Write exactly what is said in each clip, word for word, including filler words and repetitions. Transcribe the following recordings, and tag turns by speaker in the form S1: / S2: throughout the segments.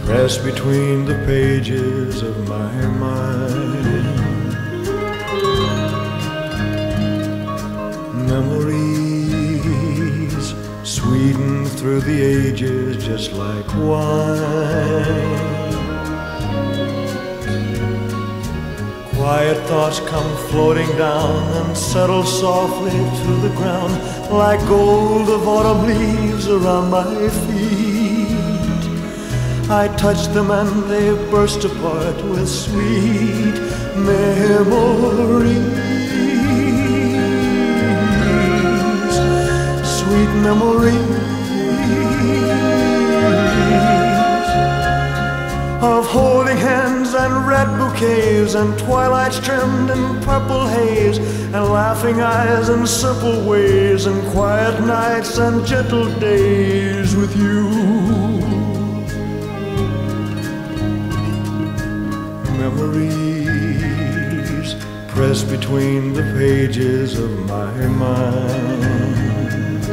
S1: pressed between the pages of my mind. Memories sweetened through the ages just like wine. Quiet thoughts come floating down and settle softly to the ground like gold of autumn leaves around my feet. I touch them and they burst apart with sweet memories. Sweet memories of holding hands and red bouquets and twilights trimmed in purple haze and laughing eyes and simple ways and quiet nights and gentle days with you. Memories pressed between the pages of my mind.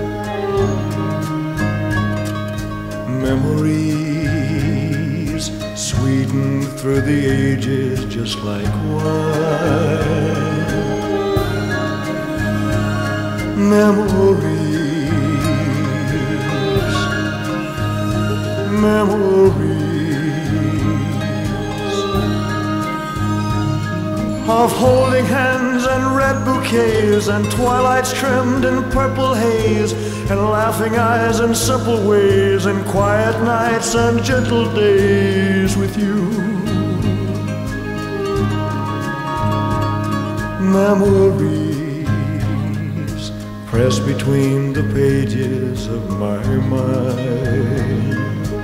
S1: Memories sweetened through the ages just like wine. Memories, memories of holding hands and red bouquets and twilights trimmed in purple haze and laughing eyes and simple ways and quiet nights and gentle days with you. Memories pressed between the pages of my mind.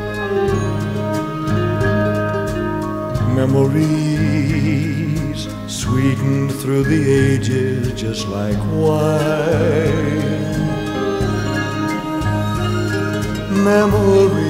S1: Memories sweetened through the ages just like wine. Memories